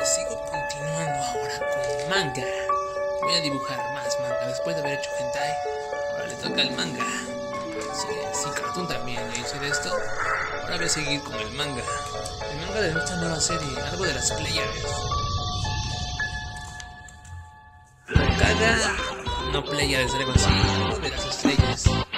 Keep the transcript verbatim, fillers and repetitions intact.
sigo continuando ahora con manga. Voy a dibujar más manga. Después de haber hecho hentai, ahora le toca el manga. Sí, sí, cartoon también. Ya hice de esto. Ahora voy a seguir con el manga. El manga de nuestra nueva serie, algo de las Pléyades. Hokaga, no Pléyades, algo así, algo de las estrellas.